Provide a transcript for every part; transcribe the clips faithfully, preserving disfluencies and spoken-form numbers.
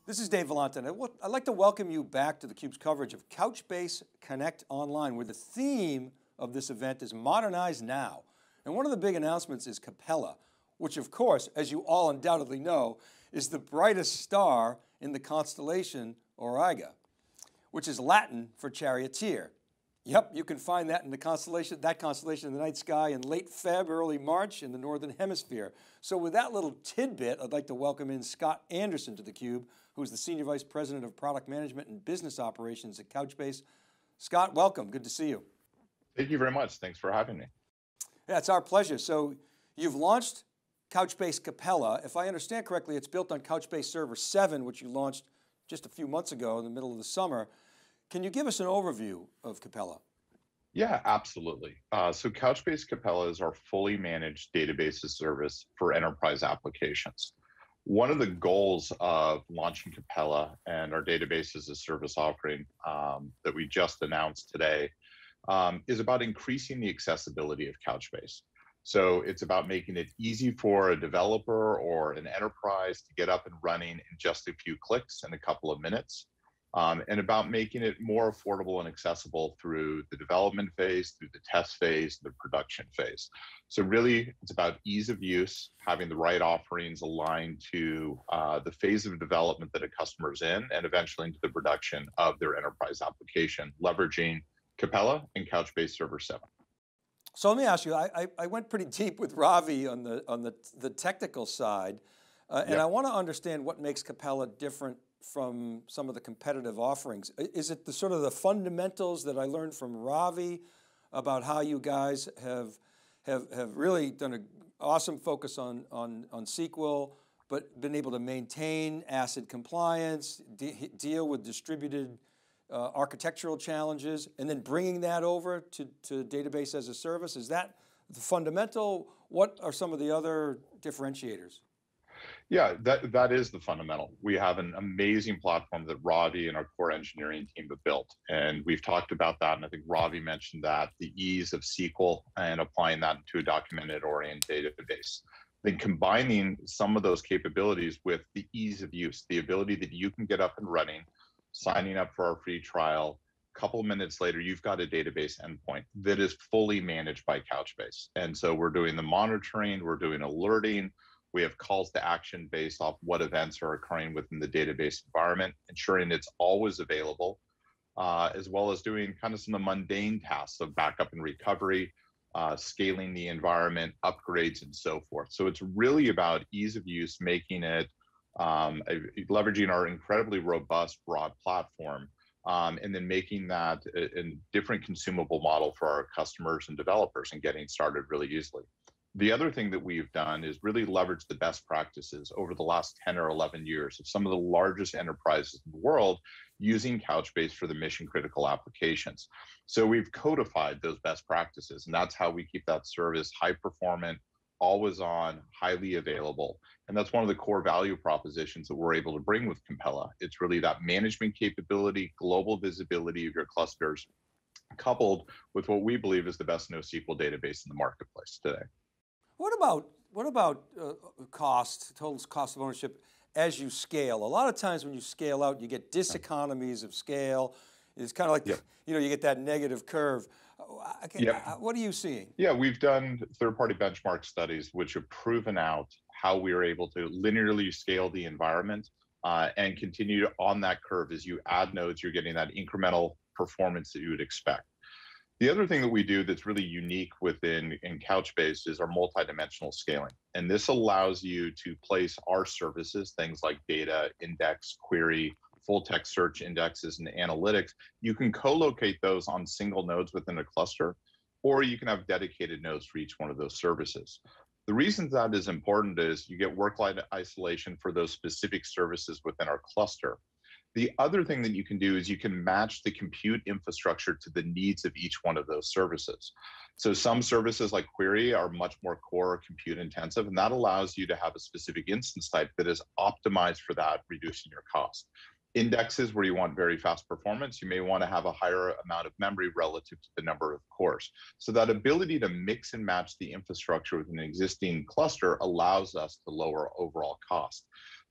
This is Dave Vellante. I'd like to welcome you back to theCUBE's coverage of Couchbase Connect Online, where the theme of this event is Modernize Now. And one of the big announcements is Capella, which of course, as you all undoubtedly know, is the brightest star in the constellation Auriga, which is Latin for charioteer. Yep, you can find that in the constellation, that constellation in the night sky in late February, early March in the Northern Hemisphere. So with that little tidbit, I'd like to welcome in Scott Anderson to theCUBE, who's the Senior Vice President of Product Management and Business Operations at Couchbase. Scott, welcome, good to see you. Thank you very much, thanks for having me. Yeah, it's our pleasure. So you've launched Couchbase Capella. If I understand correctly, it's built on Couchbase Server seven, which you launched just a few months ago in the middle of the summer. Can you give us an overview of Capella? Yeah, absolutely. Uh, so Couchbase Capella is our fully managed databases service for enterprise applications. One of the goals of launching Capella and our database as a service offering um, that we just announced today um, is about increasing the accessibility of Couchbase. So it's about making it easy for a developer or an enterprise to get up and running in just a few clicks in a couple of minutes. Um, and about making it more affordable and accessible through the development phase, through the test phase, the production phase. So really, it's about ease of use, having the right offerings aligned to uh, the phase of development that a customer is in, and eventually into the production of their enterprise application, leveraging Capella and Couchbase Server seven. So let me ask you, I, I, I went pretty deep with Ravi on the, on the, the technical side, uh, and yeah. I want to understand what makes Capella different from some of the competitive offerings. Is it the sort of the fundamentals that I learned from Ravi about how you guys have, have, have really done an awesome focus on, on, on S Q L, but been able to maintain ACID compliance, de deal with distributed uh, architectural challenges, and then bringing that over to, to database as a service? Is that the fundamental? What are some of the other differentiators? Yeah, that, that is the fundamental. We have an amazing platform that Ravi and our core engineering team have built. And we've talked about that, and I think Ravi mentioned that, the ease of S Q L and applying that into a documented-oriented database. Then combining some of those capabilities with the ease of use, the ability that you can get up and running, signing up for our free trial, a couple of minutes later, you've got a database endpoint that is fully managed by Couchbase. And so we're doing the monitoring, we're doing alerting, we have calls to action based off what events are occurring within the database environment, ensuring it's always available, uh, as well as doing kind of some of the mundane tasks of backup and recovery, uh, scaling the environment, upgrades, and so forth. So it's really about ease of use, making it, um, a, leveraging our incredibly robust, broad platform, um, and then making that a, a different consumable model for our customers and developers and getting started really easily. The other thing that we've done is really leverage the best practices over the last ten or eleven years of some of the largest enterprises in the world using Couchbase for the mission critical applications. So we've codified those best practices, and that's how we keep that service high performant, always on, highly available. And that's one of the core value propositions that we're able to bring with Capella. It's really that management capability, global visibility of your clusters, coupled with what we believe is the best NoSQL database in the marketplace today. What about, what about uh, cost, total cost of ownership as you scale? A lot of times when you scale out, you get diseconomies of scale. It's kind of like, yep. you know, you get that negative curve. Okay, yep. What are you seeing? Yeah, we've done third-party benchmark studies which have proven out how we are able to linearly scale the environment uh, and continue on that curve. As you add nodes, you're getting that incremental performance that you would expect. The other thing that we do that's really unique within in Couchbase is our multidimensional scaling. And this allows you to place our services, things like data, index, query, full text search indexes, and analytics. You can co-locate those on single nodes within a cluster, or you can have dedicated nodes for each one of those services. The reason that is important is you get workload isolation for those specific services within our cluster. The other thing that you can do is you can match the compute infrastructure to the needs of each one of those services. So some services like query are much more core compute intensive, and that allows you to have a specific instance type that is optimized for that, reducing your cost. Indexes where you want very fast performance, you may want to have a higher amount of memory relative to the number of cores. So that ability to mix and match the infrastructure with an existing cluster allows us to lower overall cost.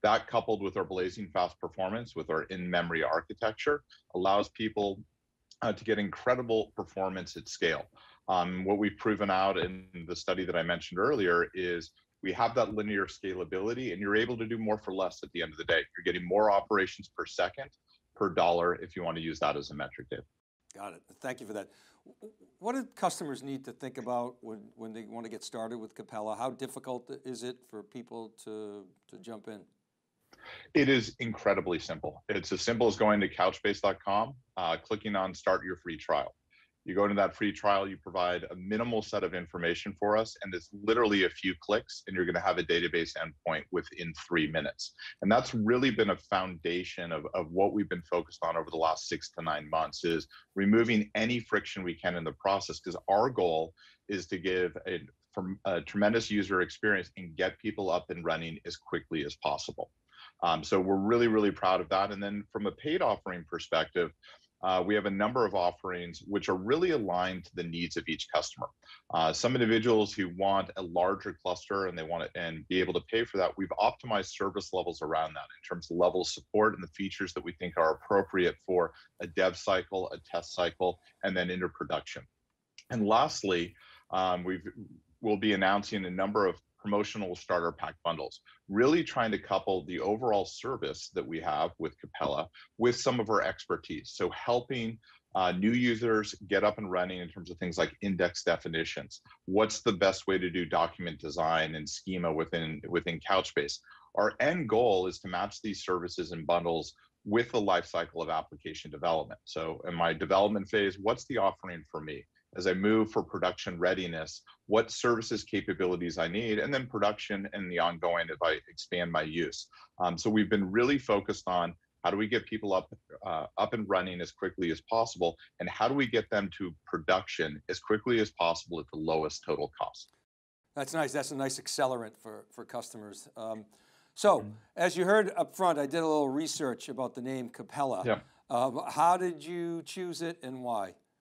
That coupled with our blazing fast performance, with our in-memory architecture, allows people uh, to get incredible performance at scale. Um, what we've proven out in the study that I mentioned earlier is we have that linear scalability, and you're able to do more for less at the end of the day. You're getting more operations per second, per dollar, if you want to use that as a metric, Dave. Got it. Thank you for that. What do customers need to think about when, when they want to get started with Capella? How difficult is it for people to, to jump in? It is incredibly simple. It's as simple as going to couchbase dot com, uh, clicking on start your free trial. You go into that free trial, you provide a minimal set of information for us, and it's literally a few clicks, and you're going to have a database endpoint within three minutes. And that's really been a foundation of, of what we've been focused on over the last six to nine months is removing any friction we can in the process, because our goal is to give a, a tremendous user experience and get people up and running as quickly as possible. Um, so we're really, really proud of that. And then from a paid offering perspective, Uh, we have a number of offerings which are really aligned to the needs of each customer. Uh, some individuals who want a larger cluster and they want it and be able to pay for that, we've optimized service levels around that in terms of level of support and the features that we think are appropriate for a dev cycle, a test cycle, and then into production. And lastly, um, we've, we'll be announcing a number of promotional starter pack bundles, really trying to couple the overall service that we have with Capella with some of our expertise. So helping uh, new users get up and running in terms of things like index definitions. What's the best way to do document design and schema within, within Couchbase? Our end goal is to match these services and bundles with the life cycle of application development. So in my development phase, what's the offering for me? As I move for production readiness, what services capabilities I need, and then production and the ongoing if I expand my use. Um, so we've been really focused on how do we get people up, uh, up and running as quickly as possible, and how do we get them to production as quickly as possible at the lowest total cost. That's nice. That's a nice accelerant for, for customers. Um, so as you heard up front, I did a little research about the name Capella. Yeah. Uh, how did you choose it and why?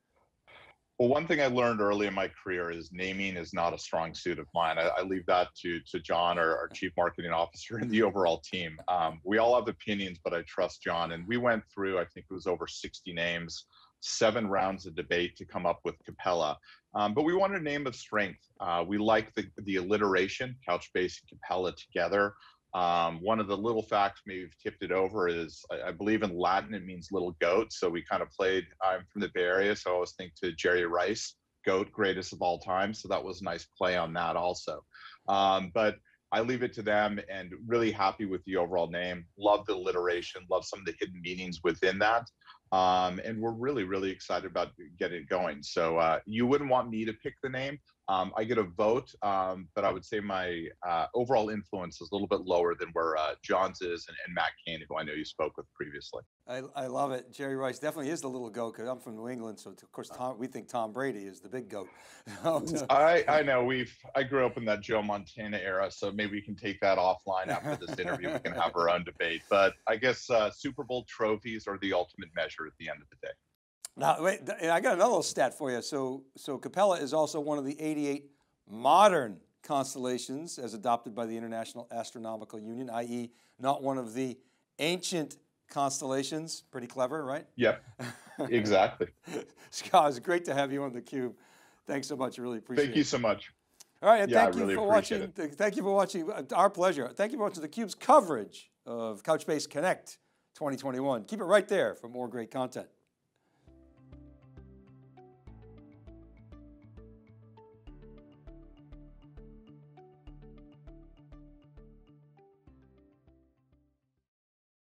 Well, one thing I learned early in my career is naming is not a strong suit of mine. I, I leave that to, to John, our, our chief marketing officer, and the overall team. Um, we all have opinions, but I trust John. And we went through, I think it was over sixty names, seven rounds of debate to come up with Capella. Um, but we wanted a name of strength. Uh, we like the, the alliteration, Couchbase and Capella together. Um, one of the little facts maybe we've tipped it over is I, I believe in Latin it means little goat. So we kind of played, I'm from the Bay Area, so I always think to Jerry Rice, GOAT, greatest of all time. So that was a nice play on that also. Um, but I leave it to them and really happy with the overall name. Love the alliteration, love some of the hidden meanings within that. Um, and we're really, really excited about getting it going. So uh, you wouldn't want me to pick the name. Um, I get a vote, um, but I would say my uh, overall influence is a little bit lower than where uh, John's is and, and Matt Cain, who I know you spoke with previously. I, I love it. Jerry Rice definitely is the little goat because I'm from New England, so of course Tom, we think Tom Brady is the big goat. I, I know we've. I grew up in that Joe Montana era, so maybe we can take that offline after this interview. We can have our own debate. But I guess uh, Super Bowl trophies are the ultimate measure at the end of the day. Now, wait, I got another little stat for you. So, so Capella is also one of the eighty-eight modern constellations as adopted by the International Astronomical Union, that is not one of the ancient constellations. Pretty clever, right? Yep, exactly. Scott, it's great to have you on theCUBE. Thanks so much, I really appreciate it. Thank you so much. All right, and yeah, thank I you really for appreciate watching. it. Thank you for watching, our pleasure. Thank you for watching theCUBE's coverage of Couchbase Connect twenty twenty-one. Keep it right there for more great content.